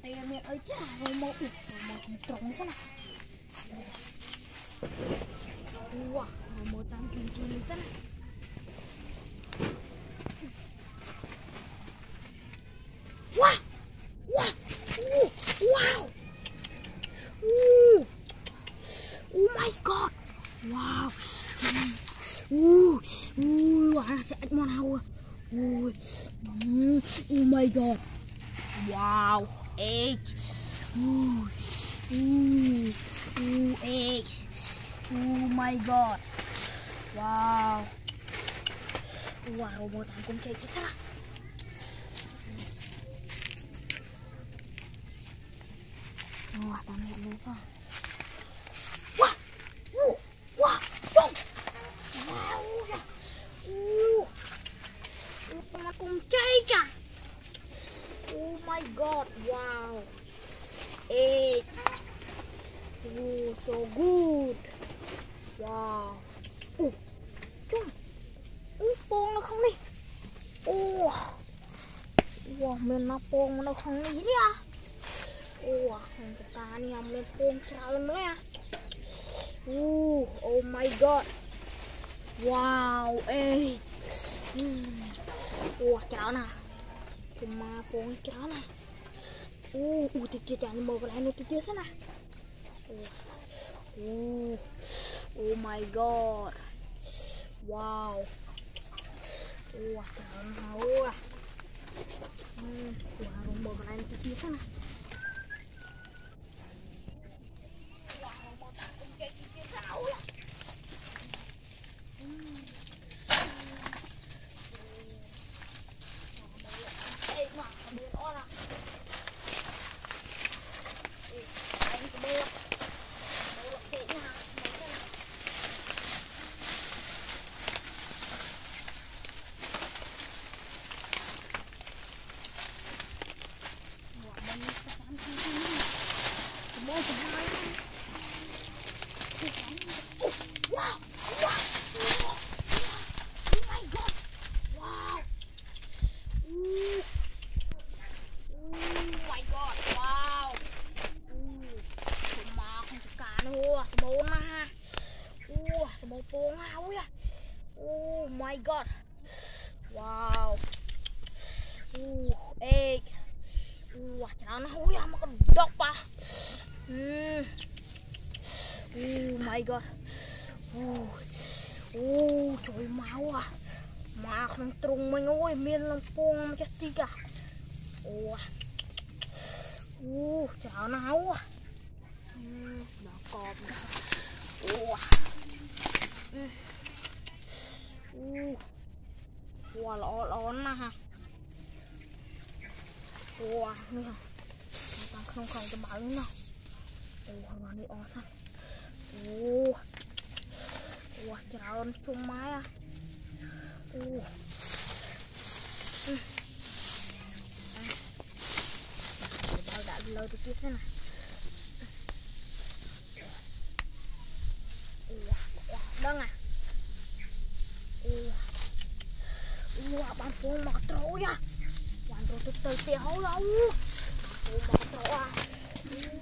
miệng ấy chứ một trống thế này. Wow, một tam kim chi thế này. Wow, wow, wow, oh my god, wow, wow, sẽ ăn món nào à? Oh my god, wow, egg, egg, oh my god, wow, wow, một thằng cũng chạy chứ sao? Wah, tanya lupa. Wah, wah, dong. Wow, ya. Sama kumcai cha. Oh my god, wow. Egg. So good. Wow. Chung. Pong nó không đi. Wow, mình nó pong nó không đi đi à. Wah, kita nih ambil pom ceralem ya. Oh my god. Wow, wah, cerah nah. Cuma pom cerah nah. Tiga jangan mau berani tiga sana. Oh my god. Wow. Wah, cerah nah. Wah, harus mau berani tiga sana. Oh my god. Wow. Egg. Wah, jangan ya makan dok pak. Oh my god. Trời máu à. Mà không trùng mình ơi, miên làm pong chết đi cả. Chả nào à. Đó cọp. Wow, lón nè ha. Wow, nè. Không cho bảo nữa nào. Nó đi o sao. Wow, chào chung máy à. Bao đã lâu thì tiếp thế này. Đăng à. Bạn phụ mặc trâu ya. Bạn trâu từ từ tiêu hấu đâu. Bạn phụ mặc trâu à.